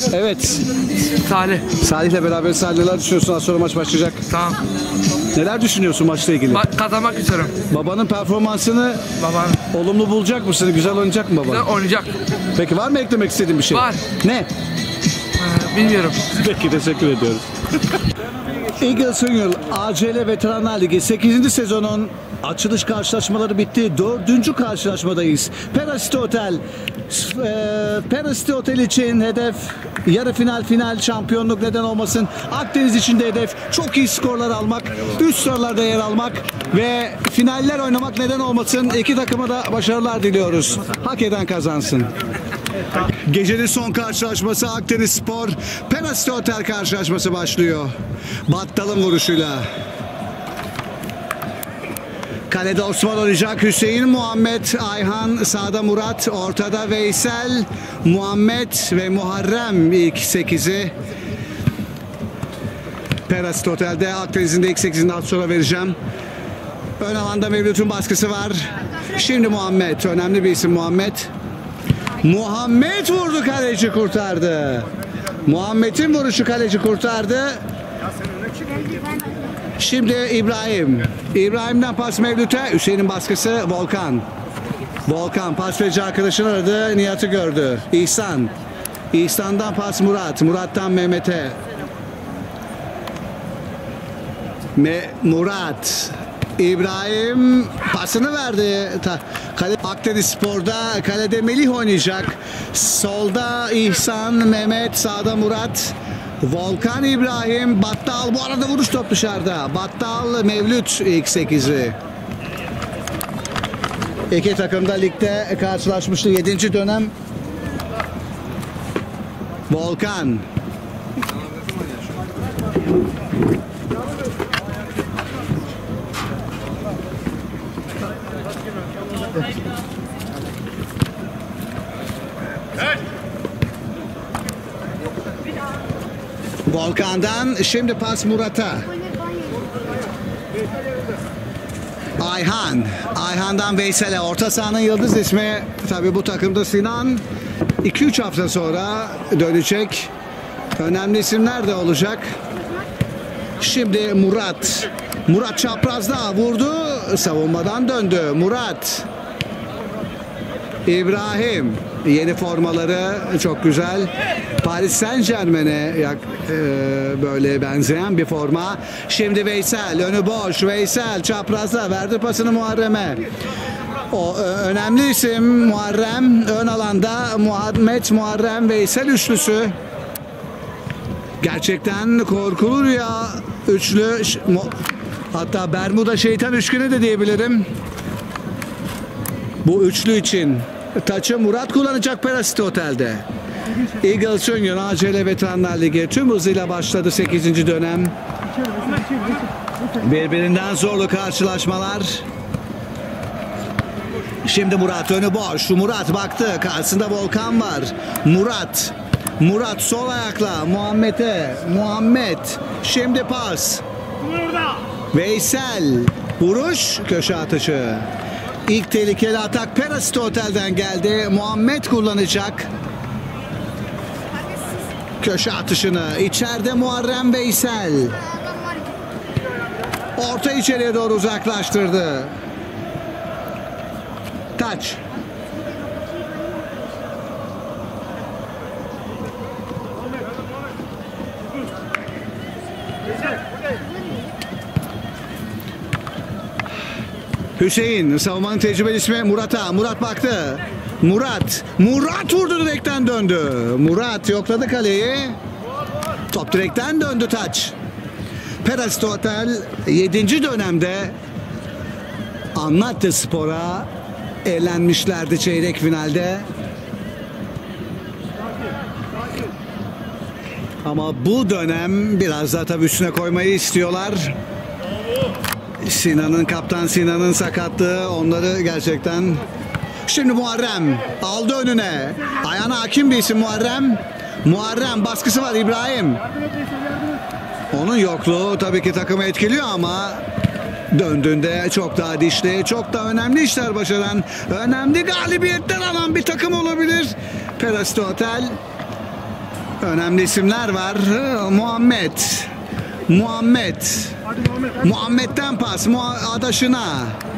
Evet. Salih. Salih'le beraber neler düşünüyorsun? Az sonra maç başlayacak. Tamam. Neler düşünüyorsun maçla ilgili? Kazanmak istiyorum. Babanın performansını olumlu bulacak mısın? Güzel oynayacak mı baba? Güzel oynayacak. Peki var mı eklemek istediğin bir şey? Var. Ne? Bilmiyorum. Peki teşekkür ediyoruz. Eagles Union ACL Veteranlar Ligi 8. sezonun açılış karşılaşmaları bitti. 4. karşılaşmadayız. Peracity Otel. Peracity Otel için hedef yarı final şampiyonluk neden olmasın. Akdeniz için de hedef çok iyi skorlar almak, üst sıralarda yer almak ve finaller oynamak neden olmasın. İki takıma da başarılar diliyoruz. Hak eden kazansın. Gecenin son karşılaşması Akdeniz Spor Peracity Otel karşılaşması başlıyor. Battal'ın vuruşuyla. Kalede Osman oynayacak. Hüseyin, Muhammed, Ayhan, sağda Murat, ortada Veysel, Muhammed ve Muharrem ilk 8'i. Peracity Otel'de Akdeniz'in de ilk 8'ini az sonra vereceğim. Ön alanda Mevlüt'ün baskısı var. Şimdi Muhammed. Önemli bir isim Muhammed. Muhammed vurdu, kaleci kurtardı. Muhammed'in vuruşu kaleci kurtardı. Şimdi İbrahim. İbrahim'den pas Mevlüt'e. Hüseyin'in baskısı Volkan. Volkan pas verici arkadaşını aradı. Nihat'ı gördü. İhsan. İhsan'dan pas Murat. Murat'tan Mehmet'e. Murat. İbrahim pasını verdi. Akdeniz Spor'da kalede Melih oynayacak. Solda İhsan, Mehmet, sağda Murat. Volkan, İbrahim, Battal. Bu arada vuruş top dışarıda. Battal, Mevlüt ilk 8'i. İki takım da ligde karşılaşmıştı 7. dönem. Volkan. Volkan'dan şimdi pas Murat'a. Ayhan. Ayhan'dan Veysel'e. Orta sahanın yıldız ismi. Tabii bu takımda Sinan 2-3 hafta sonra dönecek. Önemli isimler de olacak. Şimdi Murat. Murat çaprazda vurdu. Savunmadan döndü. Murat. İbrahim. Yeni formaları çok güzel. Paris Saint-Germain'e böyle benzeyen bir forma. Şimdi Veysel önü boş. Veysel çaprazda verdi pasını Muharrem'e. O önemli isim Muharrem. Ön alanda Muhammed, Muharrem, Veysel üçlüsü. Gerçekten korkulu rüya üçlü. Hatta Bermuda şeytan üçgeni de diyebilirim. Bu üçlü için. Taçı Murat kullanacak Peracity Otel'de. Eagles Union ACL Veteranlar Ligi tüm hızıyla başladı 8. dönem. Birbirinden zorlu karşılaşmalar. Şimdi Murat önü boş. Murat baktı. Karşısında Volkan var. Murat sol ayakla Muhammed'e. Muhammed. Şimdi pas. Veysel. Vuruş. Köşe atışı. İlk tehlikeli atak Peracity Otel'den geldi. Muhammed kullanacak. Köşe atışını. İçeride Muharrem, Veysel. Orta içeriye doğru uzaklaştırdı. Taç. Hüseyin, savunmanın tecrübeli ismi Murat'a. Murat baktı. Murat vurdu, direkten döndü. Murat yokladı kaleyi. Top direkten döndü, taç. Peracity Otel 7. dönemde Anlatya Spor'a elenmişlerdi çeyrek finalde. Ama bu dönem biraz daha tabii üstüne koymayı istiyorlar. Kaptan Sinan'ın sakatlığı onları gerçekten. Şimdi Muharrem aldı önüne. Ayağına hakim bir isim Muharrem baskısı var İbrahim. Onun yokluğu tabii ki takımı etkiliyor ama döndüğünde çok daha dişli, çok daha önemli işler başaran, önemli galibiyetler alan bir takım olabilir. Peracity Otel Önemli isimler var. Muhammed. Muhammed'den pas. Adaşına.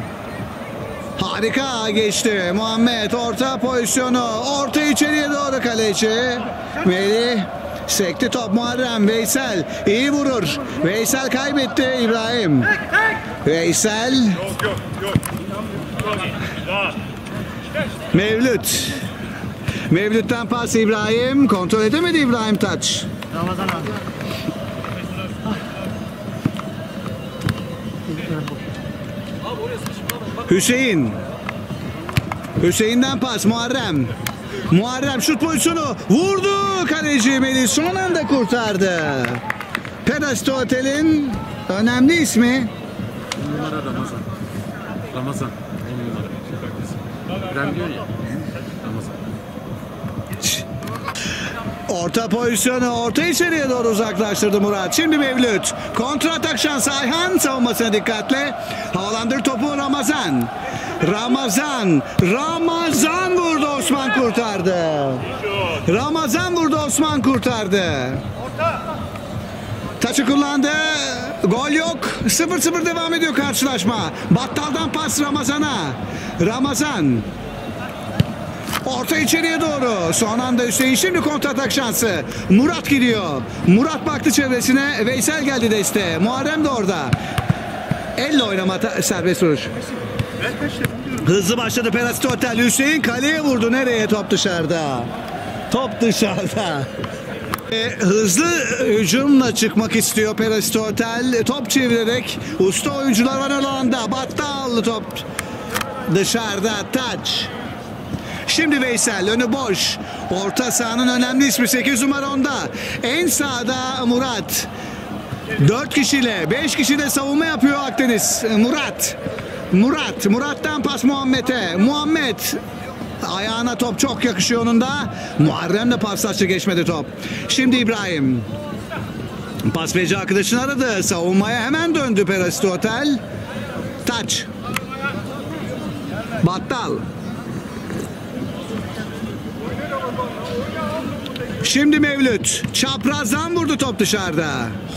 Harika geçti. Muhammed orta pozisyonu. Orta içeriye doğru kaleci. Melih. Sekti top Muharrem. Veysel iyi vurur. Veysel kaybetti İbrahim. Veysel. Mevlüt. Mevlüt'ten pas İbrahim. Kontrol edemedi İbrahim Taç. Ramazan abi. Hüseyin. Hüseyin'den pas Muharrem. Muharrem şut pozisyonu vurdu, kaleci Melih son anda kurtardı. Perasito Otel'in önemli ismi. 10 numara Ramazan. Ramazan 10 numara. Ben diyor ya. Ramazan. Orta pozisyonu orta içeriye doğru uzaklaştırdı Murat. Şimdi Mevlüt. Kontra atak şansı Ayhan, savunmasına dikkatle. Havalandır topu Ramazan. Ramazan vurdu, Osman kurtardı. Ramazan vurdu, Osman kurtardı. Taçı kullandı. Gol yok. 0-0 devam ediyor karşılaşma. Battal'dan pas Ramazan'a. Ramazan. Orta içeriye doğru. Son anda Hüseyin, şimdi kontratak şansı. Murat gidiyor. Murat baktı çevresine. Veysel geldi desteğe. Muharrem de orada. Elle oynama, serbest vuruş. Hızlı başladı Perasito Otel. Hüseyin kaleye vurdu. Nereye? Top dışarıda. Top dışarıda. Hızlı hücumla çıkmak istiyor Perasito Otel. Top çevirerek usta oyuncular var alanda. Battal top dışarıda. Taç. Şimdi Veysel, önü boş. Orta sahanın önemli ismi 8 numara onda. En sağda Murat. 4 kişiyle 5 kişiyle savunma yapıyor Akdeniz. Murat'tan pas Muhammed'e. Muhammed ayağına top çok yakışıyor onun da. Muharrem de paslaştı, geçmedi top. Şimdi İbrahim. Pas verici arkadaşını aradı. Savunmaya hemen döndü Perasito Otel. Taç. Battal. Şimdi Mevlüt. Çaprazdan vurdu, top dışarıda.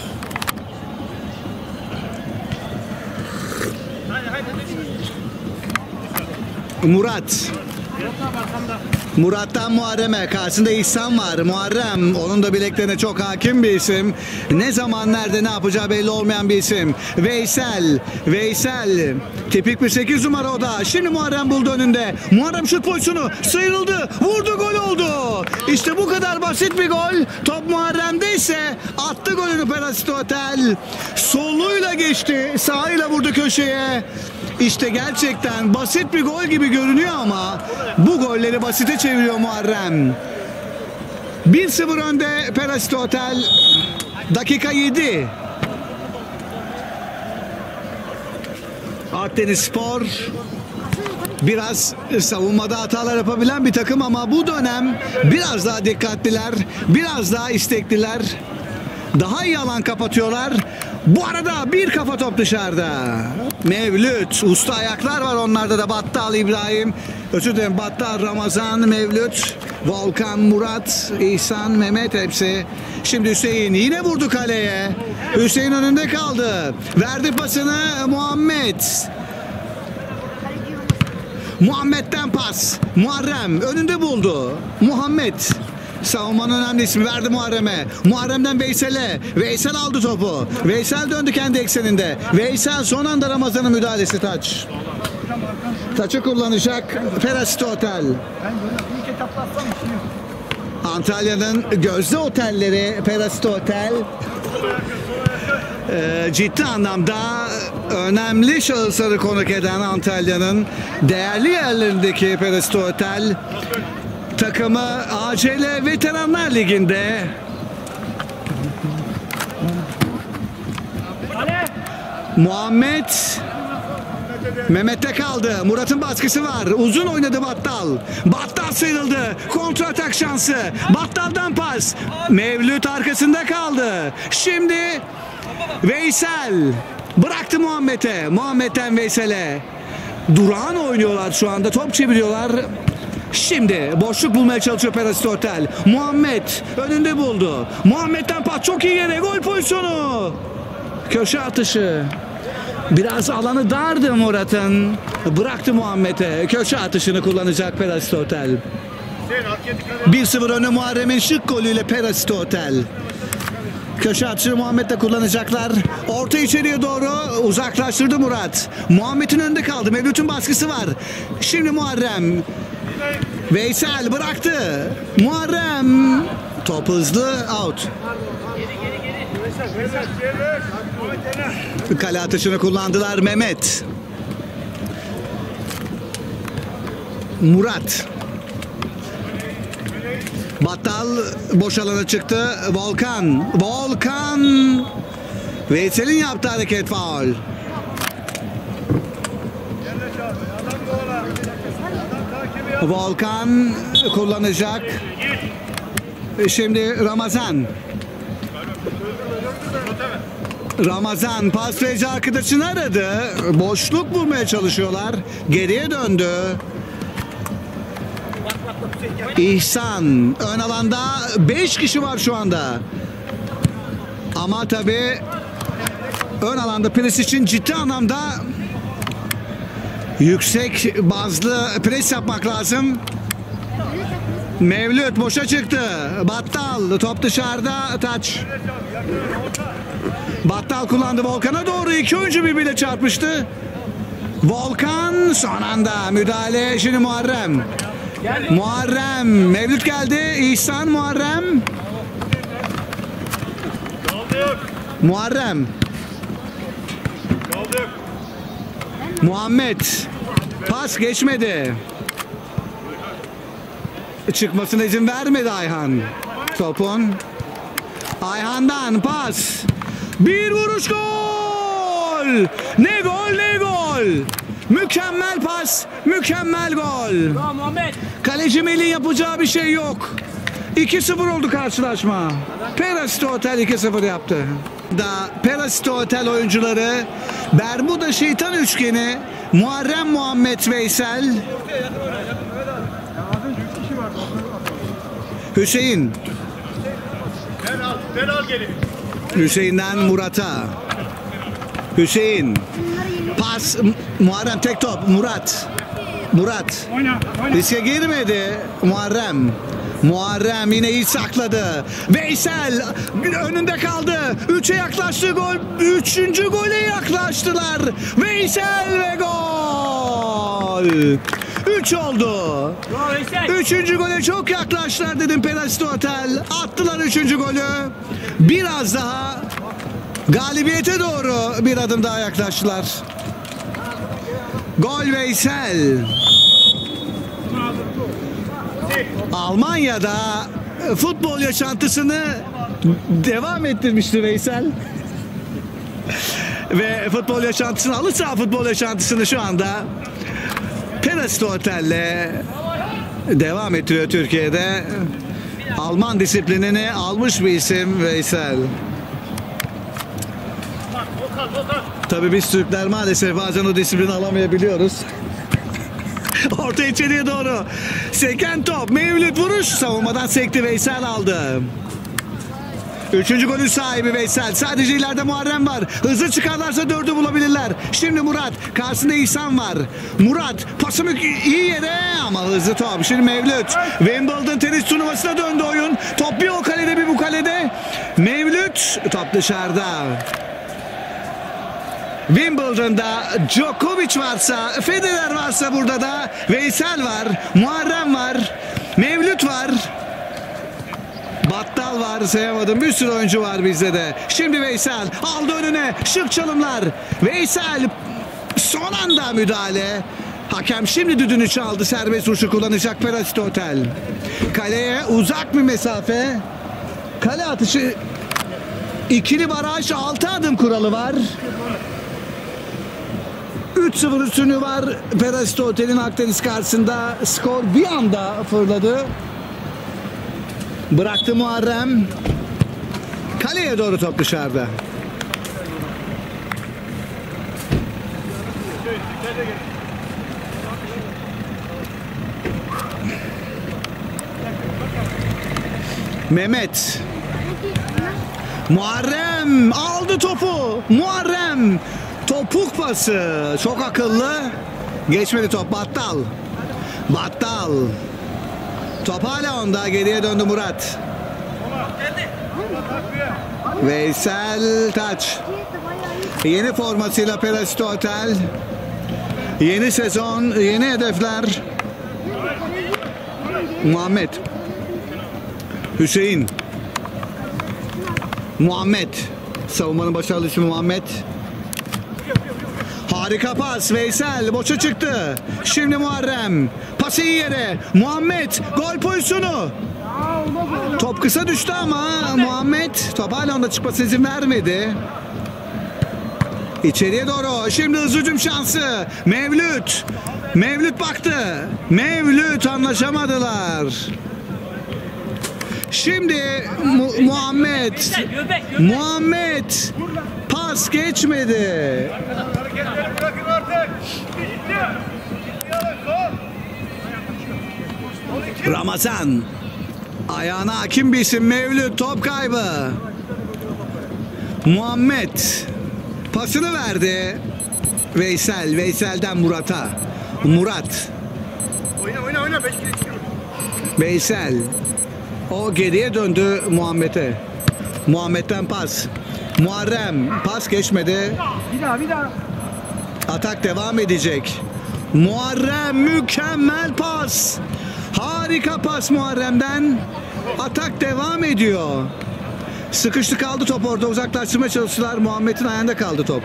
Murat'tan Muharrem'e. Karşısında İhsan var. Muharrem, onun da bileklerine çok hakim bir isim. Ne zaman nerede ne yapacağı belli olmayan bir isim. Veysel. Tipik bir 8 numara o da. Şimdi Muharrem buldu önünde. Muharrem şut pozisyonu. Sıyrıldı. Vurdu, gol oldu. İşte bu kadar basit bir gol. Top Muharrem'de ise attı golünü Perasito Otel. Soluyla geçti. Sağıyla vurdu köşeye. İşte gerçekten basit bir gol gibi görünüyor ama bu golleri basite çeviriyor Muharrem. 1-0 önde Perasito Otel. Dakika 7. Akdenizspor biraz savunmada hatalar yapabilen bir takım ama bu dönem biraz daha dikkatliler, biraz daha istekliler. Daha iyi alan kapatıyorlar. Bu arada bir kafa top dışarıda. Mevlüt. Usta ayaklar var onlarda da. Battal İbrahim. Özür dilerim. Battal, Ramazan, Mevlüt, Volkan, Murat, İhsan, Mehmet hepsi. Şimdi Hüseyin yine vurdu kaleye. Hüseyin önünde kaldı. Verdi pasını Muhammed. Muhammed'den pas. Muharrem önünde buldu. Muhammed. Savunmanın önemli ismi, verdi Muharrem'e. Muharrem'den Veysel'e. Veysel aldı topu. Veysel döndü kendi ekseninde. Veysel son anda Ramazan'ın müdahalesi. Taç. Taç'ı kullanacak Perasito Otel. Antalya'nın gözde otelleri Perasito Otel. Ciddi anlamda önemli şahısları konuk eden Antalya'nın değerli yerlerindeki Perasito Otel takımı ACL Veteranlar Ligi'nde. Muhammed Mehmet'te kaldı. Murat'ın baskısı var. Uzun oynadı Battal. Battal sıyrıldı. Kontra atak şansı. Battal'dan pas. Mevlüt arkasında kaldı. Şimdi Veysel bıraktı Muhammed'e. Muhammed'den Veysel'e. Durağan oynuyorlar şu anda. Top çeviriyorlar. Şimdi boşluk bulmaya çalışıyor Perasit Otel. Muhammed önünde buldu. Muhammed'den pas çok iyi yere, gol pozisyonu. Köşe atışı. Biraz alanı dardı Murat'ın. Bıraktı Muhammed'e. Köşe atışını kullanacak Perasit Otel. 1-0 önü Muharrem'in şık golüyle Perasit Otel. Köşe atışını Muhammed'le kullanacaklar. Orta içeriye doğru uzaklaştırdı Murat. Muhammed'in önünde kaldı. Mevlüt'ün baskısı var. Şimdi Muharrem. Veysel bıraktı. Muharrem. Top hızlı, out. Kale atışını kullandılar Mehmet. Murat. Battal boş alana çıktı. Volkan. Veysel'in yaptığı hareket, faul. Volkan kullanacak. Şimdi Ramazan paslayıcı arkadaşını aradı. Boşluk bulmaya çalışıyorlar. Geriye döndü. İhsan ön alanda 5 kişi var şu anda. Ama tabii ön alanda pres için ciddi anlamda yüksek bazlı pres yapmak lazım. Mevlüt boşa çıktı. Battal top dışarıda, taç. Battal kullandı, Volkan'a doğru iki oyuncu birbiriyle çarpıştı. Volkan son anda müdahale, şimdi Muharrem. Mevlüt geldi. İhsan, Muharrem. Muhammed. Pas geçmedi. Çıkmasına izin vermedi Ayhan. Topun. Ayhan'dan pas. Bir vuruş, gol. Ne gol. Mükemmel pas, mükemmel gol. Kaleci Melih'in yapacağı bir şey yok. 2-0 oldu karşılaşma. Perasit Otel 2-0 yaptı. Perasit Otel oyuncuları Bermuda Şeytan Üçgeni, Muharrem, Muhammed, Veysel, Hüseyin. Hüseyin'den Murat'a. Hüseyin. Pas. Muharrem tek top. Murat. Riske girmedi. Muharrem yine iyi sakladı. Veysel önünde kaldı. 3'e yaklaştı gol. 3. gole yaklaştılar. Veysel ve gol. 3 oldu. 3. gole çok yaklaştılar dedim Perasit Otel. Attılar 3. golü. Biraz daha galibiyete doğru bir adım daha yaklaştılar. Gol Veysel. Almanya'da futbol yaşantısını devam ettirmişti Veysel. Ve futbol yaşantısını, halı saha futbol yaşantısını şu anda Perasit Otel'le devam ettiriyor Türkiye'de. Alman disiplinini almış bir isim Veysel. Tabii biz Türkler maalesef bazen o disiplini alamayabiliyoruz. Orta içeriye doğru seken top, Mevlüt vuruş, savunmadan sekti, Veysel aldı. 3. golün sahibi Veysel. Sadece ileride Muharrem var. Hızlı çıkarlarsa 4'ü bulabilirler. Şimdi Murat. Karşısında İhsan var. Murat pasını iyi yere ama hızlı top. Şimdi Mevlüt. Wimbledon tenis turnuvasına döndü oyun. Top bir o kalede bir bu kalede. Mevlüt. Top dışarıda. Wimbledon'da Djokovic varsa, Federer varsa burada da Veysel var. Muharrem var. Mevlüt var. Battal var, sayamadım. Bir sürü oyuncu var bizde de. Şimdi Veysel aldı önüne. Şık çalımlar. Veysel son anda müdahale. Hakem şimdi düdüğünü çaldı. Serbest vuruşu kullanacak Perasit Otel. Kaleye uzak bir mesafe. Kale atışı. İkili baraj, 6 adım kuralı var. 3-0 üstünlüğü var Perasit Otel'in Akdeniz karşısında. Skor bir anda fırladı. Bıraktı Muharrem. Kaleye doğru top dışarıda. Mehmet. Muharrem aldı topu. Muharrem. Topuk pası. Çok akıllı. Geçmedi top. Battal. Battal. Top hala onda. Geriye döndü Murat. Veysel Taç. Yeni formasıyla Perasito Otel. Yeni sezon, yeni hedefler. Muhammed. Hüseyin. Muhammed. Savunmanın başarılısı Muhammed. Harika pas. Veysel boşa çıktı. Şimdi Muharrem. Pası iyi yere. Muhammed. Gol pozisyonu. Top kısa düştü ama Muhammed top hala onda çıkmasına izin vermedi. İçeriye doğru. Şimdi hızlı hücum şansı. Mevlüt. Mevlüt baktı. Mevlüt anlaşamadılar. Şimdi Muhammed. Muhammed. Pas geçmedi. Ramazan. Ayağına hakim bir isim. Mevlüt top kaybı. Muhammed. Pasını verdi. Veysel. Veysel'den Murat'a. Murat. Oyna. Veysel. O geriye döndü Muhammed'e. Muhammed'den pas. Muharrem. Pas geçmedi. Bir daha. Atak devam edecek. Muharrem mükemmel pas. Harika pas Muharrem'den. Atak devam ediyor. Sıkıştı kaldı top orada. Uzaklaştırmaya çalıştılar. Muhammed'in ayağında kaldı top.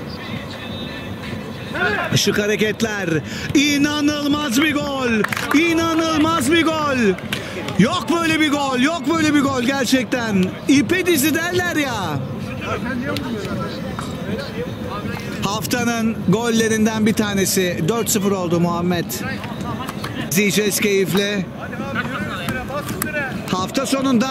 Şık hareketler. İnanılmaz bir gol. İnanılmaz bir gol. Yok böyle bir gol. Yok böyle bir gol gerçekten. İpe dizi derler ya. Haftanın gollerinden bir tanesi. 4-0 oldu Muhammed. İzleyeceğiz keyifle. Hafta sonunda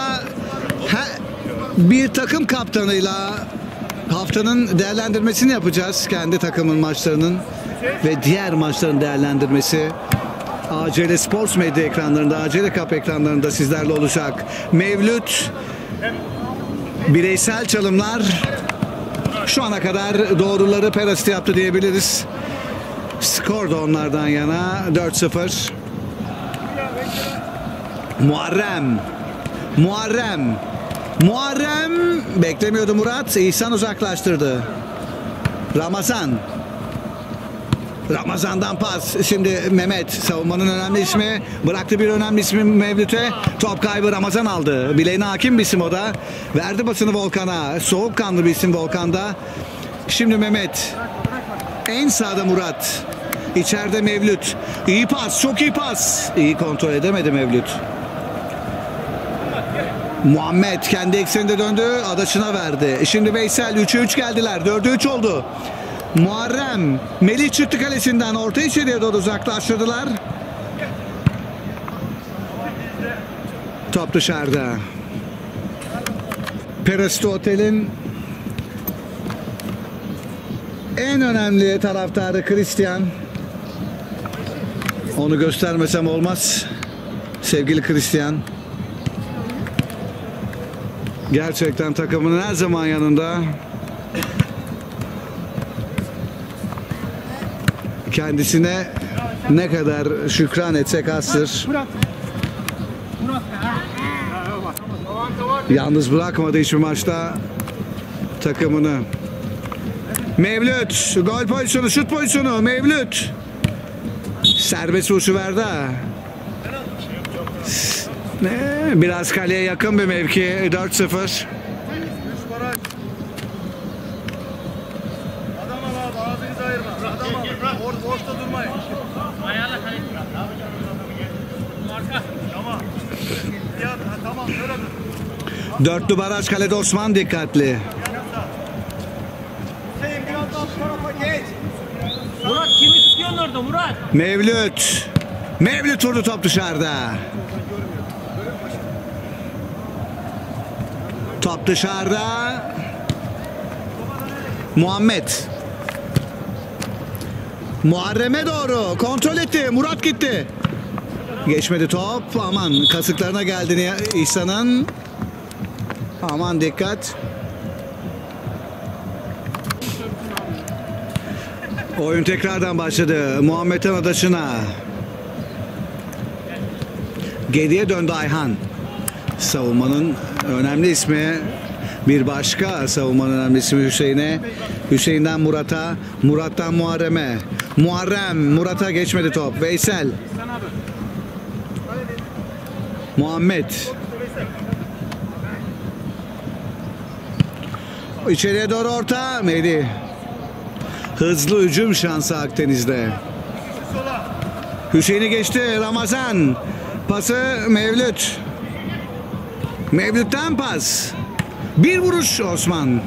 bir takım kaptanıyla haftanın değerlendirmesini yapacağız. Kendi takımın maçlarının ve diğer maçların değerlendirmesi ACL Sports Medya ekranlarında, ACL Cup ekranlarında sizlerle olacak. Mevlüt, bireysel çalımlar, şu ana kadar doğruları Perasito yaptı diyebiliriz. Skor da onlardan yana 4-0. Muharrem beklemiyordu Murat. İhsan uzaklaştırdı. Ramazan'dan pas. Şimdi Mehmet, savunmanın önemli ismi. Bıraktı bir önemli ismi Mevlüt'e. Top kaybı Ramazan aldı. Bileğine hakim bir isim o da. Verdi basını Volkan'a. Soğukkanlı bir isim Volkan'da. Şimdi Mehmet. En sağda Murat. İçeride Mevlüt. İyi pas, çok iyi pas. İyi kontrol edemedi Mevlüt. Muhammed kendi ekseninde döndü. Adaşına verdi. Şimdi Veysel 3'e 3 geldiler. 4'e 3 oldu. Muharrem. Melih çıktı kalesinden. Orta içeriye doğru uzaklaştırdılar. Top dışarıda. Perasito Otel'in en önemli taraftarı Christian. Onu göstermesem olmaz. Sevgili Christian. Gerçekten takımının her zaman yanında. Kendisine ne kadar şükran etsek azdır. Yalnız bırakmadı hiçbir maçta takımını. Mevlüt, gol pozisyonu, şut pozisyonu. Mevlüt. Serbest vuruşu verdi. Biraz kaleye yakın bir mevki. 4-0. Boşta durmayın. Tamam. Dörtlü baraj kalede Osman dikkatli. Murat kimi tutuyorsun orada Murat? Mevlüt vurdu, top dışarıda. Top dışarıda. Muharrem'e doğru kontrol etti. Murat gitti. Geçmedi top. Aman kasıklarına geldi İhsan'ın. Aman dikkat. Oyun tekrardan başladı. Muhammed'in adaşına. Geriye döndü Ayhan. Savunmanın önemli ismi. Bir başka savunmanın önemli ismi Hüseyin'e. Hüseyin'den Murat'a. Murat'tan Muharrem'e. Muharrem. Murat'a geçmedi top. Veysel. Muhammed. İçeriye doğru orta. Melih. Hızlı hücum şansı Akdeniz'de. Hüseyin'i geçti. Ramazan. Pası Mevlüt. Mevlüt'ten pas. Bir vuruş Osman.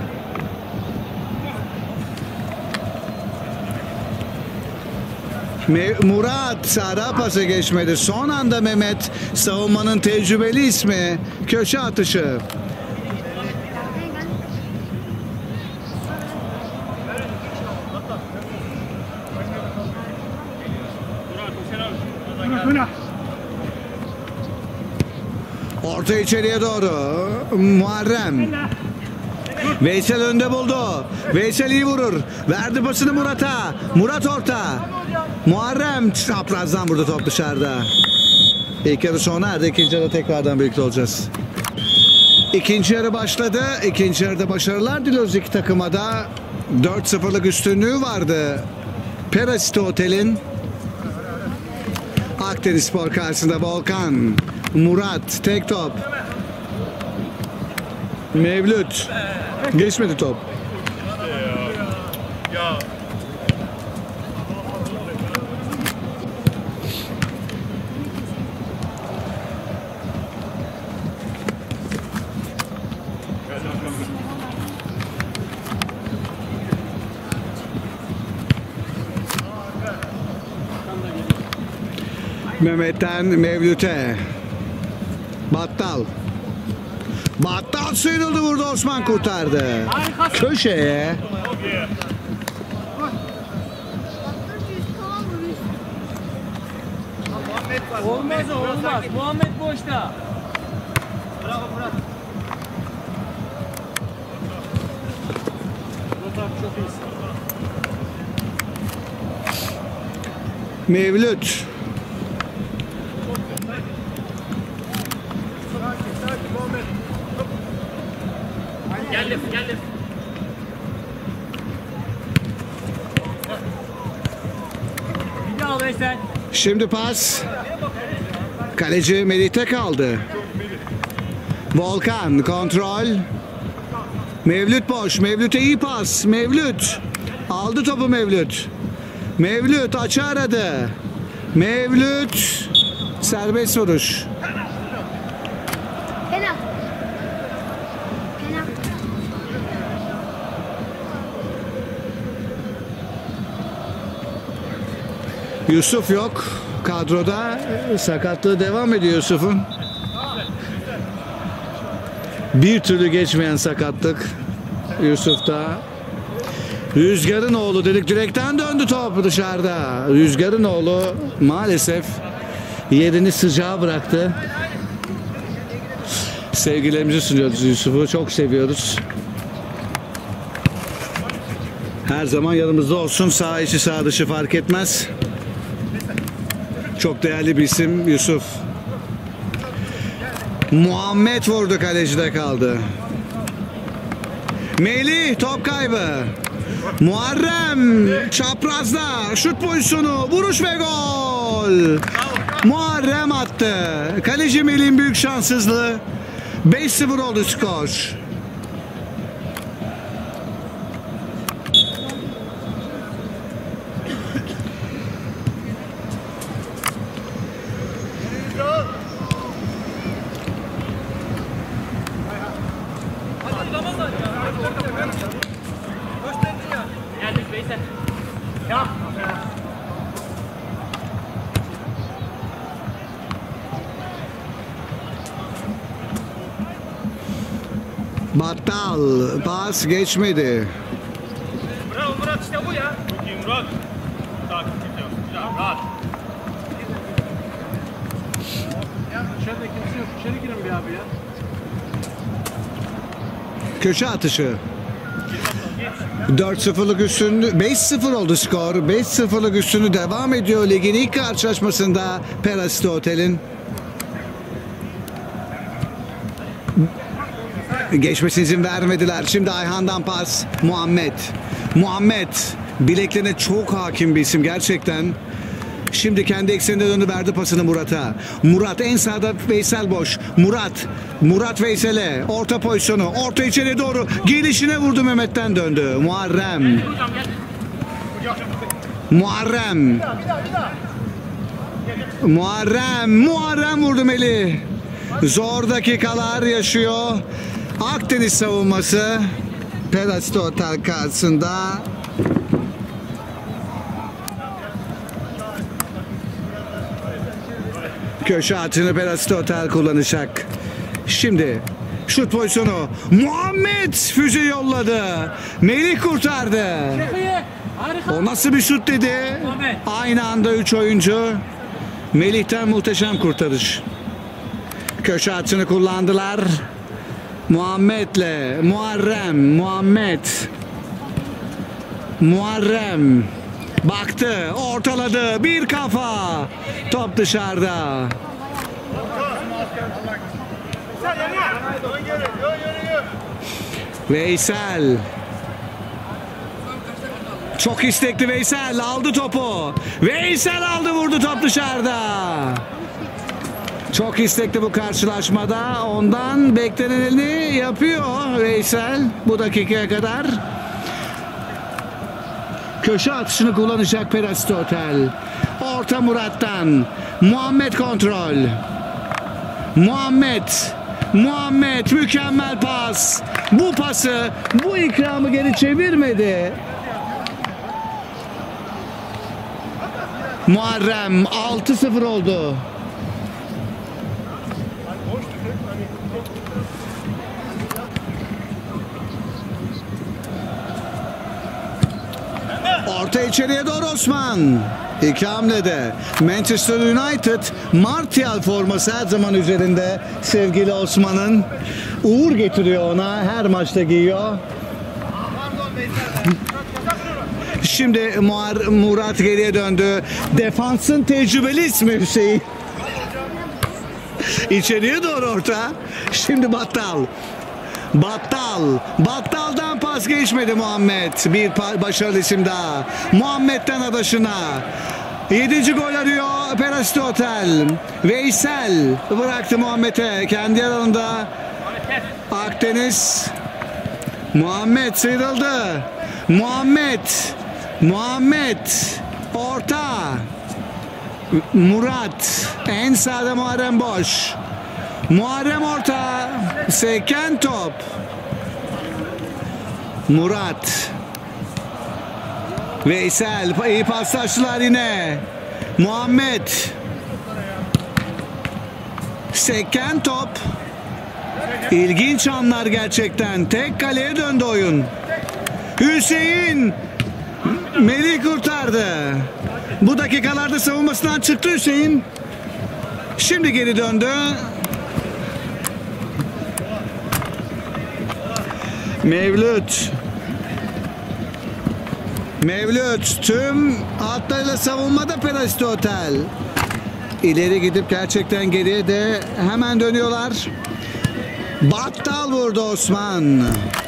Murat sağda pası geçmedi. Son anda Mehmet, savunmanın tecrübeli ismi, köşe atışı. Orta içeriye doğru. Muharrem. Veysel önde buldu. Veysel iyi vurur. Verdi pasını Murat'a. Murat orta. Muharrem çaprazdan vurdu, top dışarıda. İlk yarı sona erdi. İkinci yarı tekrardan birlikte olacağız. İkinci yarı başladı. İkinci yarıda başarılar diliyoruz iki takıma da. 4-0'lık üstünlüğü vardı Pera City Otel'in. Akdenizspor karşısında Volkan. Murat tek top. Mevlüt. Geçmedi top. Mehmet'ten Mevlüt'e. Battal. Battal sıyrıldı, vurdu, Osman kurtardı. Köşeye. Olmaz o, olmaz. Muhammed boşta. Bravo Murat. Murat abi çok iyisin. Mevlüt. Geldim, geldim. Bir daha al Veysel. Şimdi pas. Kaleci Melih'te kaldı. Volkan kontrol. Mevlüt boş. Mevlüt'e iyi pas. Mevlüt. Aldı topu Mevlüt. Mevlüt açı aradı. Mevlüt. Serbest vuruş. Penaltı. Yusuf yok kadroda. Sakatlığı devam ediyor Yusuf'un. Bir türlü geçmeyen sakatlık Yusuf'ta. Rüzgar'ın oğlu dedik, direkten döndü top dışarıda. Rüzgar'ın oğlu maalesef yerini sıcağa bıraktı. Sevgilerimizi sunuyoruz Yusuf'u. Çok seviyoruz. Her zaman yanımızda olsun. Sağ içi sağ dışı fark etmez. Çok değerli bir isim Yusuf. Muhammed vurdu, kalecide kaldı. Melih top kaybı. Muharrem çaprazda şut pozisyonu, vuruş ve gol. Muharrem attı. Kaleci Melih'in büyük şanssızlığı. 5-0 oldu skor. Geldik Veysel. Ya. Battal pas geçmedi. Bravo Murat, işte bu ya. Çok iyi Murat. Takip ediyorsun. Ya rahat. Ya içeride kimse yok. İçeri girin bir abi ya. Köşe atışı. 4-0'lık üstünlüğü, 5-0 oldu skor. 5-0'lık üstünlüğü devam ediyor ligin ilk karşılaşmasında Perasito Otel'in. Geçmesine izin vermediler. Şimdi Ayhan'dan pas. Muhammed bileklerine çok hakim bir isim gerçekten. Şimdi kendi eksenine döndü, verdi pasını Murat'a. Murat en sağda, Veysel boş. Murat Veysel'e orta pozisyonu. Orta içeriye doğru gelişine vurdu, Mehmet'ten döndü. Muharrem vurdu Melih. Zor dakikalar yaşıyor Akdeniz savunması Perasito Otel karşısında. Köşe atını Perasito Otel kullanacak. Şimdi şut pozisyonu. Muhammed füze yolladı. Melih kurtardı. O nasıl bir şut dedi. Aynı anda 3 oyuncu. Melih'ten muhteşem kurtarış. Köşe atını kullandılar. Muhammed'le Muharrem baktı, ortaladı, bir kafa, top dışarıda. Veysel çok istekli, Veysel aldı topu. Veysel aldı, vurdu, top dışarıda. Çok istekli bu karşılaşmada. Ondan beklenenini yapıyor Veysel bu dakikaya kadar. Köşe atışını kullanacak Perasito Otel. Orta Murat'tan. Muhammed kontrol. Muhammed mükemmel pas. Bu pası, bu ikramı geri çevirmedi. Muharrem 6-0 oldu. Orta içeriye doğru Osman. İki hamlede Manchester United Martial forması her zaman üzerinde sevgili Osman'ın. Uğur getiriyor ona, her maçta giyiyor. Şimdi Murat geriye döndü. Defansın tecrübeli ismi Hüseyin. İçeriye doğru orta. Şimdi Battal'dan pas geçmedi Muhammed. Bir başarılı isim daha. Muhammed'den adaşına. 7. gol arıyor Perasito Otel. Veysel bıraktı Muhammed'e. Kendi alanında Akdeniz. Muhammed sıyrıldı. Muhammed orta. Murat en sağda, Muharrem boş. Muharrem orta. Seken top. Murat. Veysel iyi paslaştılar yine. Muhammed. Seken top. İlginç anlar gerçekten. Tek kaleye döndü oyun. Hüseyin. Melih kurtardı. Bu dakikalarda savunmasından çıktı Hüseyin. Şimdi geri döndü. Mevlüt tüm hatlarıyla savunmada Perasito Otel. İleri gidip gerçekten geriye de hemen dönüyorlar. Battal vurdu Osman.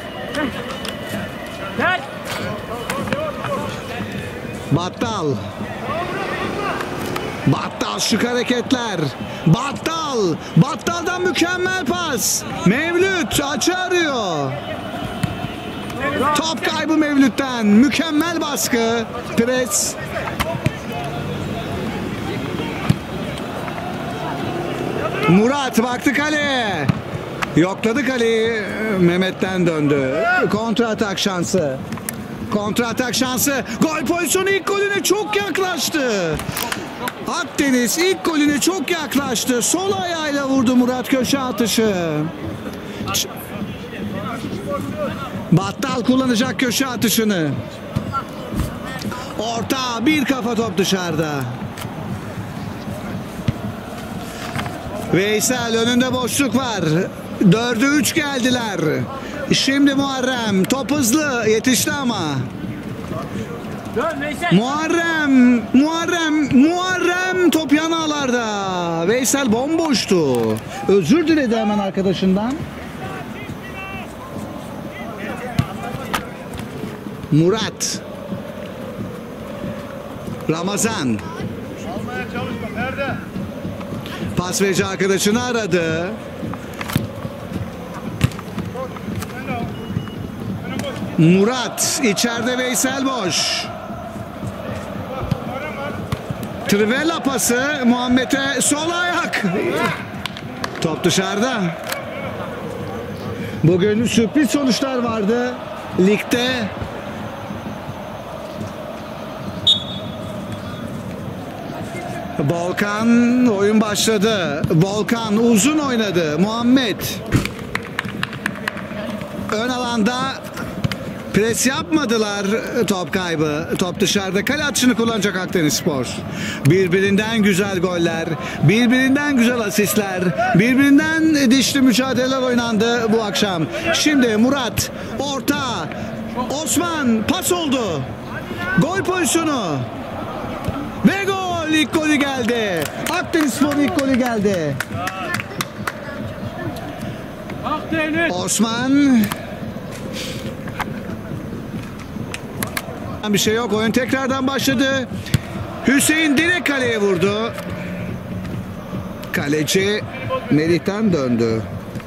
Battal şık hareketler. Battal'dan mükemmel pas. Mevlüt açı arıyor. Top kaybı Mevlüt'ten. Mükemmel baskı. Pres. Murat baktı kaleye. Yokladı kaleyi. Mehmet'ten döndü. Kontra atak şansı. Gol pozisyonu, ilk golüne çok yaklaştı. Akdeniz ilk golüne çok yaklaştı. Sol ayağıyla vurdu Murat köşe atışı. Battal kullanacak köşe atışını. Orta, bir kafa, top dışarıda. Veysel önünde boşluk var. 4'e 3 geldiler. Şimdi Muharrem. Top hızlı. Yetişti ama. Dön Veysel. Muharrem top yan ağlarda. Veysel bomboştu. Özür diledi hemen arkadaşından. Murat. Ramazan. Pas verici arkadaşını aradı. Murat içeride, Veysel boş. Trivela pası Muhammed'e, sol ayak. Top dışarıda. Bugün sürpriz sonuçlar vardı ligde. Volkan, oyun başladı. Volkan uzun oynadı. Muhammed ön alanda pres yapmadılar, top kaybı. Top dışarıda. Kale atışını kullanacak Akdenizspor. Birbirinden güzel goller, birbirinden güzel asistler, birbirinden dişli mücadeleler oynandı bu akşam. Şimdi Murat orta, Osman pas oldu. Gol pozisyonu ve gol. İlk golü geldi. Akdenizspor ilk golü geldi. Osman. Bir şey yok. Oyun tekrardan başladı. Hüseyin direkt kaleye vurdu. Kaleci Melih'ten döndü.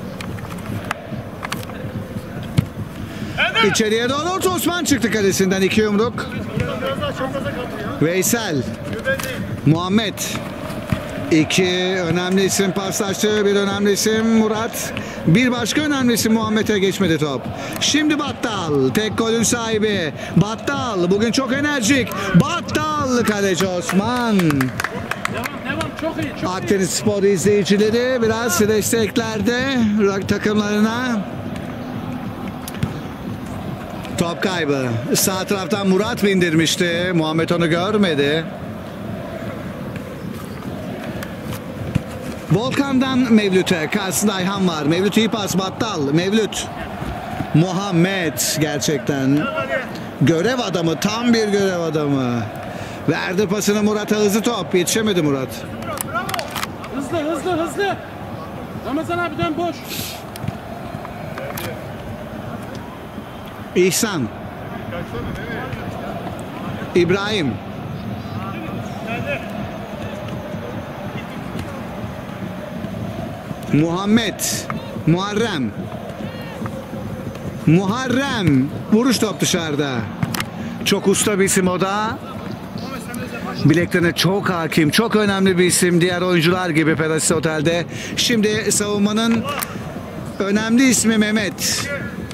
İçeriye doğru orta, Osman çıktı kalesinden, 2 yumruk. Veysel. Muhammed. 2 önemli isim paslaştı. Bir önemli isim Murat. Bir başka önemli isim Muhammed'e geçmedi top. Şimdi Battal. Tek golün sahibi. Battal. Bugün çok enerjik. Battal. Kaleci Osman. Devam çok iyi. Çok Akdenizspor izleyicileri biraz desteklerde takımlarına. Top kaybı. Sağ taraftan Murat bindirmişti. Muhammed onu görmedi. Volkan'dan Mevlüt'e. Karşısında Ayhan var. Mevlüt iyi pas. Battal. Mevlüt. Muhammed gerçekten görev adamı. Tam bir görev adamı. Verdi pasını Murat'a, hızlı top. Yetişemedi Murat. Hızlı. Ramazan abi dön boş. İhsan. İbrahim. Muhammed. Muharrem. Vuruş, top dışarıda. Çok usta bir isim o da. Bileklerine çok hakim, çok önemli bir isim. Diğer oyuncular gibi Perasis Otel'de. Şimdi savunmanın önemli ismi Mehmet.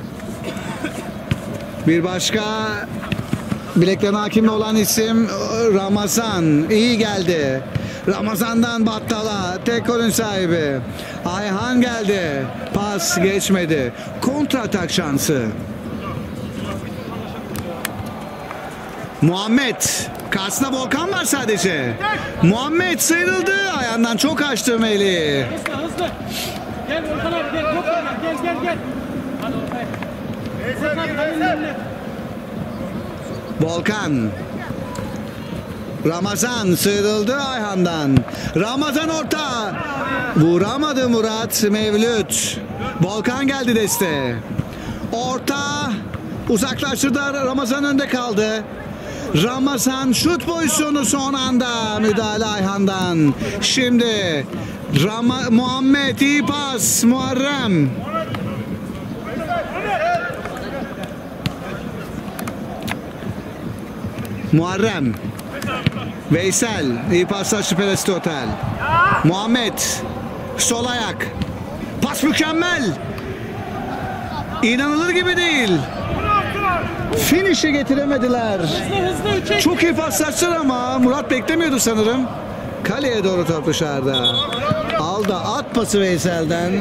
Bir başka bileklerine hakim olan isim Ramazan. İyi geldi. Ramazan'dan Battal'a, tek golün sahibi. Ayhan geldi. Pas geçmedi. Kontra atak şansı. Muhammed. Karşısında Volkan var sadece. Muhammed sıyrıldı. Ayağından çok açtı Melih. Hızlı. Gel Volkan abi gel. Gel. Hadi ortaya. Volkan abi Volkan. Ramazan sıyrıldı Ayhan'dan. Ramazan orta. Vuramadı Murat. Mevlüt. Volkan geldi desteğe. Orta. Uzaklaştırdı. Ramazan önde kaldı. Ramazan şut pozisyonu, son anda müdahale Ayhan'dan. Şimdi Muhammed, iyi pas. Muharrem. Muharrem. Veysel. İyi paslaştı Perasis Otel. Muhammed. Sol ayak. Pas mükemmel. İnanılır gibi değil. Finish'i getiremediler. Hızlı. Çok iyi paslaştılar ama Murat beklemiyordu sanırım. Kaleye doğru top dışarıda. Aldı at pası Veysel'den.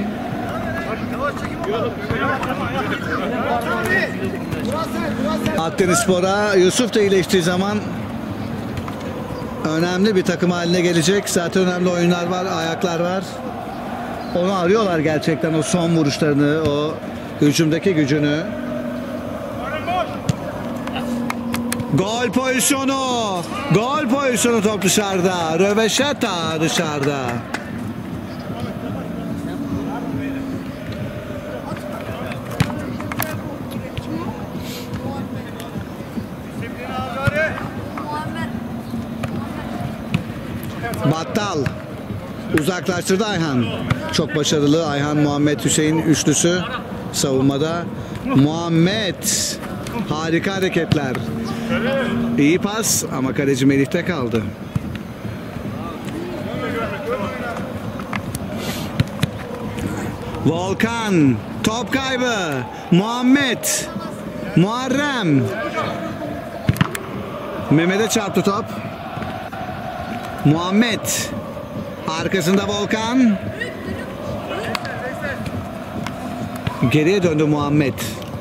Akdenizspor'a Yusuf da iyileştiği zaman önemli bir takım haline gelecek. Zaten önemli oyunlar var, ayaklar var. Onu arıyorlar gerçekten, o son vuruşlarını, o hücumdaki gücünü. Gol pozisyonu. Gol pozisyonu, top dışarıda. Röveşata dışarıda. Battal uzaklaştırdı Ayhan. Çok başarılı Ayhan, Muhammed, Hüseyin üçlüsü savunmada. Muhammed harika hareketler. İyi pas ama kaleci Melih'te kaldı. Volkan, top kaybı. Muhammed, Muharrem. Mehmet'e çarptı top. Muhammed, arkasında Volkan. Geriye döndü Muhammed.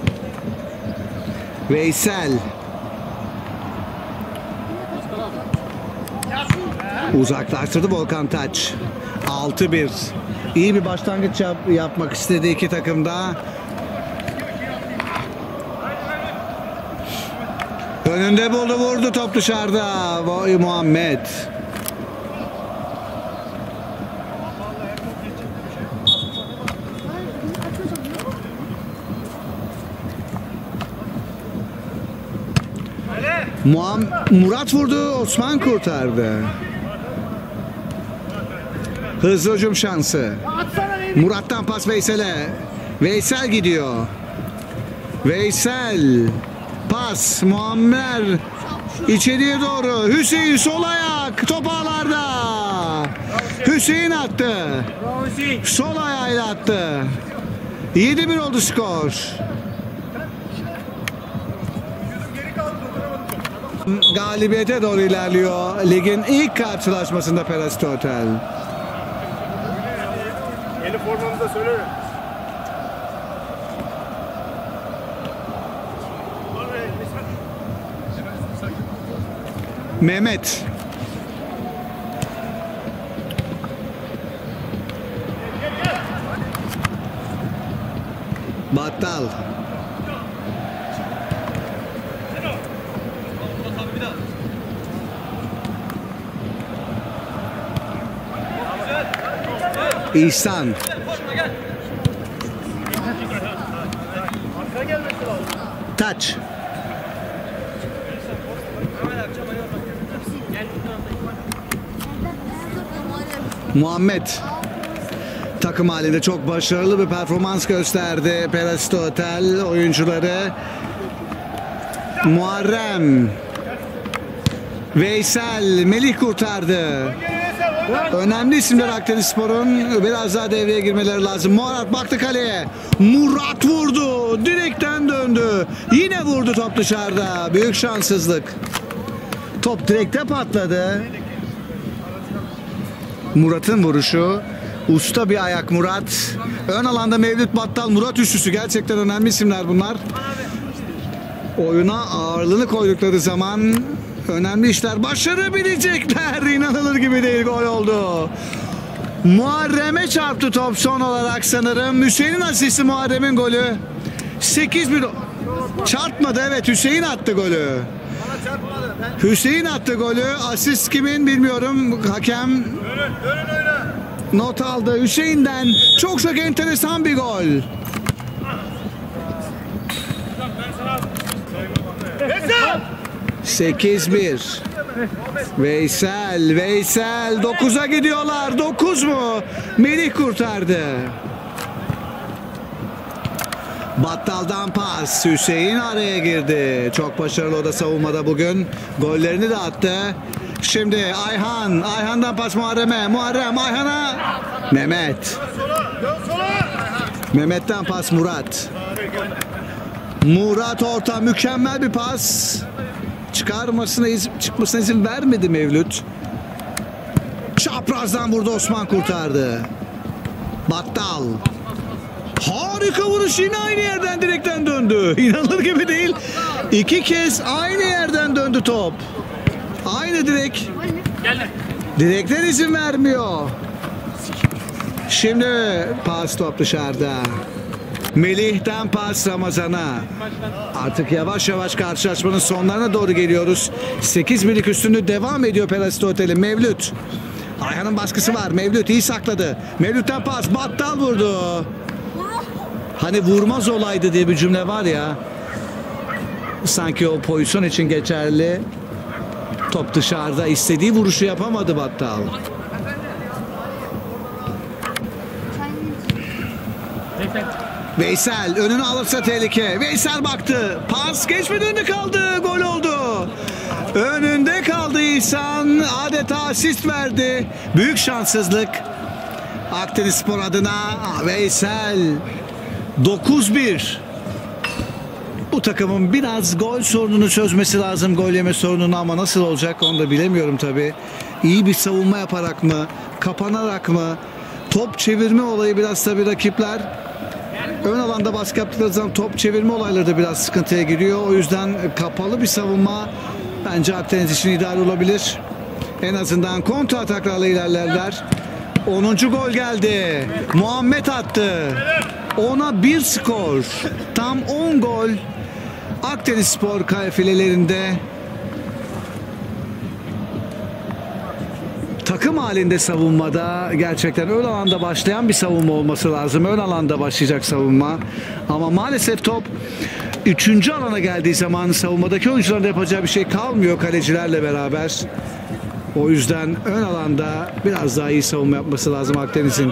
Veysel. Uzaklaştırdı Volkan Taç. 6-1. İyi bir başlangıç yapmak istedi iki takımda. Önünde buldu, vurdu, top dışarıda. Muhammed. Murat vurdu, Osman kurtardı. Hızlı hücum şansı. Murat'tan pas Veysel'e. Veysel gidiyor. Veysel. Pas Muammer. İçeriye doğru. Hüseyin sol ayak. Top ağlarda. Hüseyin attı. Sol ayağıyla attı. 7-1 oldu skor. Galibiyete doğru ilerliyor. Ligin ilk karşılaşmasında Perasito Otel. Yeni formamızda söyle. Mehmet. Battal. İhsan. Taç. Muhammed. Takım halinde çok başarılı bir performans gösterdi Perasito Otel oyuncuları. Muharrem. Veysel. Melih kurtardı. Önemli isimler Akdenizspor'un, biraz daha devreye girmeleri lazım. Murat baktı kaleye. Murat vurdu. Direkten döndü. Yine vurdu, top dışarıda. Büyük şanssızlık. Top direkte patladı. Murat'ın vuruşu. Usta bir ayak Murat. Ön alanda Mevlüt Battal, Murat üçlüsü. Gerçekten önemli isimler bunlar. Oyuna ağırlığını koydukları zaman önemli işler başarabilecekler. İnanılır gibi değil, gol oldu. Muharrem'e çarptı top son olarak sanırım. Hüseyin'in asisti, Muharrem'in golü. 8-1. Çarpmadı, evet, Hüseyin attı golü. Hüseyin attı golü. Asist kimin bilmiyorum. Hakem not aldı. Hüseyin'den çok enteresan bir gol. Veysel! 8-1. Veysel 9'a gidiyorlar. 9 mu? Melih kurtardı. Battal'dan pas. Hüseyin araya girdi. Çok başarılı o da savunmada bugün. Gollerini de attı. Şimdi Ayhan. Ayhan'dan pas Muharrem'e. Muharrem Ayhan'a. Mehmet. Mehmet'ten pas Murat. Murat orta, mükemmel bir pas. Çıkmasına izin vermedi Mevlüt. Çaprazdan vurdu, Osman kurtardı. Battal. Harika vuruş, yine aynı yerden direkten döndü. İnanılır gibi değil. 2 kez aynı yerden döndü top. Aynı direk. Direkten izin vermiyor. Şimdi pas, top dışarıda. Melih'ten pas Ramazan'a. Artık yavaş yavaş karşılaşmanın sonlarına doğru geliyoruz. 8 birlik üstünlüğü devam ediyor Perasite Otel'in. Mevlüt. Ayhan'ın baskısı var. Mevlüt iyi sakladı. Mevlüt'ten pas. Battal vurdu. Hani vurmaz olaydı diye bir cümle var ya. Sanki o pozisyon için geçerli. Top dışarıda. İstediği vuruşu yapamadı Battal. Veysel önünü alırsa tehlike. Veysel baktı. Pas geçmedi, önünde kaldı. Gol oldu. Önünde kaldı İhsan. Adeta asist verdi. Büyük şanssızlık. Akdenizspor adına Veysel. 9-1. Bu takımın biraz gol sorununu çözmesi lazım. Gol yeme sorununu, ama nasıl olacak onu da bilemiyorum tabii. İyi bir savunma yaparak mı? Kapanarak mı? Top çevirme olayı biraz tabii rakipler. Ön alanda baskı yaptıkları zaman top çevirme olayları da biraz sıkıntıya giriyor. O yüzden kapalı bir savunma bence Akdeniz için ideal olabilir. En azından kontra ataklarla ilerlerler. 10. gol geldi. Muhammed attı. 10'a 1 skor. Tam 10 gol. Akdenizspor filelerinde. Takım halinde savunmada gerçekten ön alanda başlayan bir savunma olması lazım. Ön alanda başlayacak savunma. Ama maalesef top 3. alana geldiği zaman savunmadaki oyuncuların da yapacağı bir şey kalmıyor kalecilerle beraber. O yüzden ön alanda biraz daha iyi savunma yapması lazım Akdeniz'in.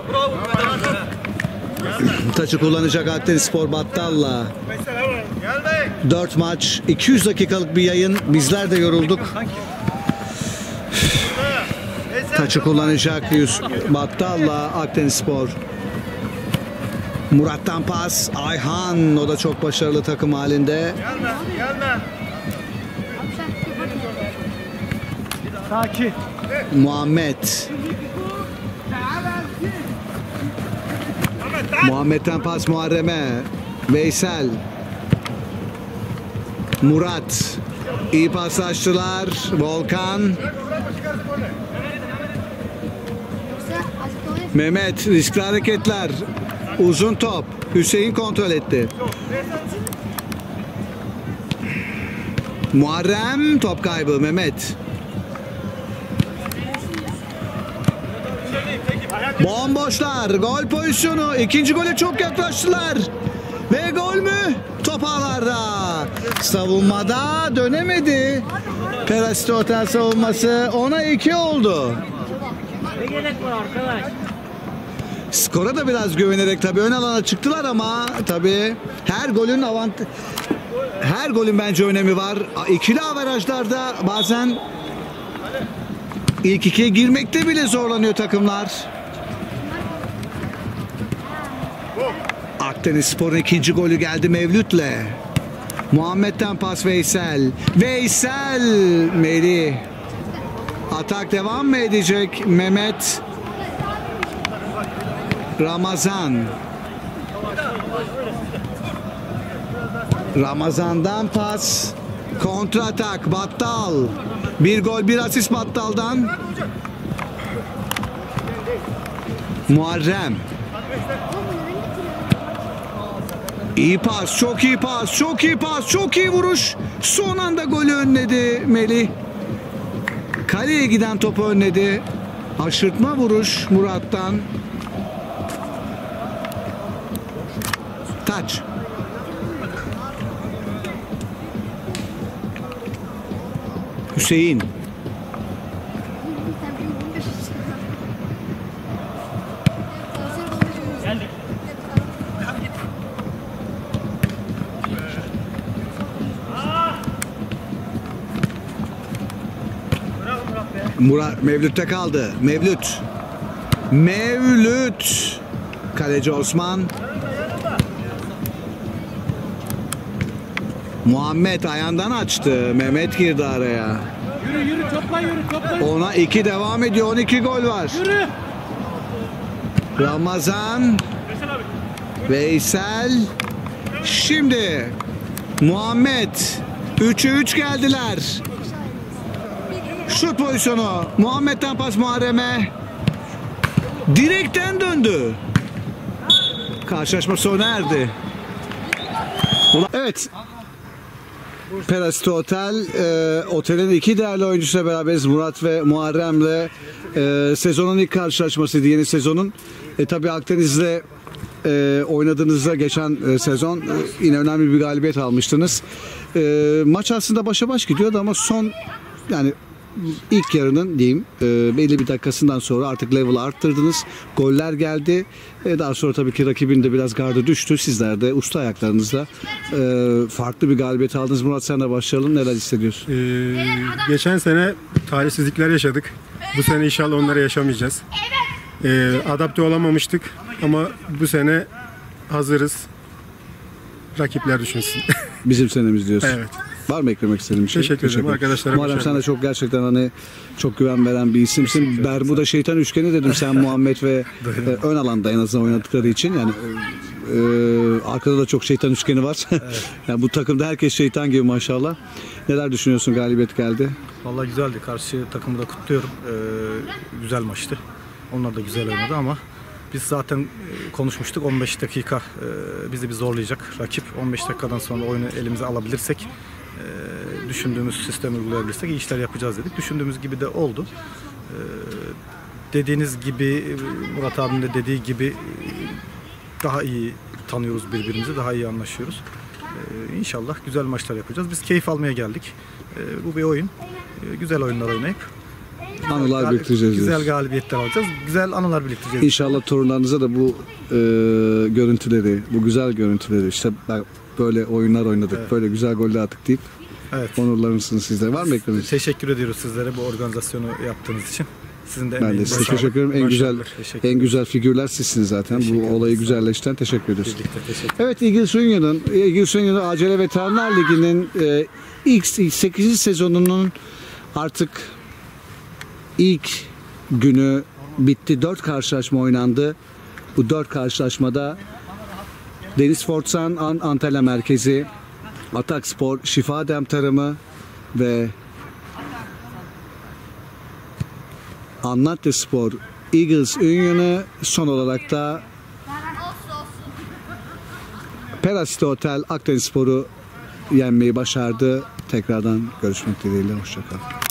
Taçı kullanacak Akdenizspor Battal'la. 4 maç, 200 dakikalık bir yayın. Bizler de yorulduk. Taçı kullanacak Battal'la Akdenizspor. Murat'tan pas. Ayhan, o da çok başarılı takım halinde. Sakin. Muhammed. Muhammed'den pas Muharrem'e. Veysel. Murat. İyi paslaştılar. Volkan. Mehmet, riskli hareketler. Uzun top. Hüseyin kontrol etti. Muharrem, top kaybı. Mehmet. Bomboşlar. Gol pozisyonu. İkinci gole çok yaklaştılar. Ve gol mü? Top ağlarda. Savunmada dönemedi. Perasite Otel savunması. 10'a 2 oldu. Ne gerek var arkadaş? Skora da biraz güvenerek tabii ön alana çıktılar, ama tabii her golün bence önemi var. İkili averajlarda bazen ilk ikiye girmekte bile zorlanıyor takımlar. Akdenizspor'un ikinci golü geldi Mevlüt'le. Muhammed'den pas Veysel. Veysel, Melih. Atak devam mı edecek? Mehmet. Ramazan. Ramazan'dan pas. Kontra atak. Battal. Bir gol, bir asist Battal'dan. Muharrem. İyi pas, çok iyi pas, çok iyi pas, çok iyi vuruş. Son anda golü önledi Melih. Kaleye giden topu önledi. Aşırtma vuruş Murat'tan. Taç. Hüseyin. Murat Mevlüt'te kaldı. Mevlüt. Mevlüt. Kaleci Osman. Muhammed ayağından açtı. Mehmet girdi araya. Yürü yürü, topla yürü, topla. 10'a 2 devam ediyor. 12 gol var. Yürü. Ramazan. Veysel. Şimdi Muhammed. 3'e 3 geldiler. Şut pozisyonu. Muhammed'den pas Muharrem'e. Direkten döndü. Karşılaşma sona erdi. Evet. Perasito Otel, otelin iki değerli oyuncusuyla beraberiz. Murat ve Muharrem'le sezonun ilk karşılaşmasıydı, yeni sezonun. Tabii Akdeniz'le oynadığınızda geçen sezon yine önemli bir galibiyet almıştınız. Maç aslında başa baş gidiyordu ama son, yani ilk yarının diyeyim belli bir dakikasından sonra artık level arttırdınız. Goller geldi. Daha sonra tabii ki rakibin de biraz gardı düştü. Sizler de usta ayaklarınızla farklı bir galibiyet aldınız. Murat, sen de başlayalım. Neler hissediyorsun? Geçen sene talihsizlikler yaşadık. Bu sene inşallah onları yaşamayacağız. Adapte olamamıştık ama bu sene hazırız. Rakipler düşünsün. Bizim senemiz diyorsun. Evet. Var mı eklemek istediğin bir şey? Teşekkür ederim arkadaşlara. Muharrem, sen de çok gerçekten hani çok güven veren bir isimsin. Bermuda şeytan üçgeni dedim sen Muhammed ve ön alanda en azından oynadıkları için. Yani arkada da çok şeytan üçgeni var. Evet. Yani bu takımda herkes şeytan gibi maşallah. Neler düşünüyorsun, galibiyet geldi? Vallahi güzeldi. Karşı takımı da kutluyorum. Güzel maçtı. Onlar da güzel oynadı ama biz zaten konuşmuştuk. 15 dakika bizi bir zorlayacak rakip. 15 dakikadan sonra oyunu elimize alabilirsek, düşündüğümüz sistemi uygulayabilirsek iyi işler yapacağız dedik. Düşündüğümüz gibi de oldu. Dediğiniz gibi, Murat abinin de dediği gibi daha iyi tanıyoruz birbirimizi, daha iyi anlaşıyoruz. İnşallah güzel maçlar yapacağız. Biz keyif almaya geldik. Bu bir oyun. Güzel oyunlar oynayıp anılar biriktireceğiz. Güzel galibiyetler alacağız. Güzel anılar biriktireceğiz. İnşallah torunlarınıza da bu görüntüleri, bu güzel görüntüleri, işte böyle oyunlar oynadık, evet, böyle güzel goller attık deyip onurlarınızsınız sizler. Var mı eklemek? Teşekkür ediyoruz sizlere bu organizasyonu yaptığınız için. Sizin de ben de size teşekkür ederim. En güzel figürler sizsiniz zaten. Bu olayı güzelleştiren teşekkür ediyoruz. Evet, Eagles Union'un Acele Veteranlar Ligi'nin ilk 8. sezonunun artık ilk günü bitti. 4 karşılaşma oynandı. Bu 4 karşılaşmada Deniz Fortsan Antalya Merkezi, Atakspor, Şifa Dem Tarımı ve Anlatyaspor Eagles Union'u, son olarak da Perasito Otel Akdenizspor'u yenmeyi başardı. Tekrardan görüşmek dileğiyle. Hoşça kalın.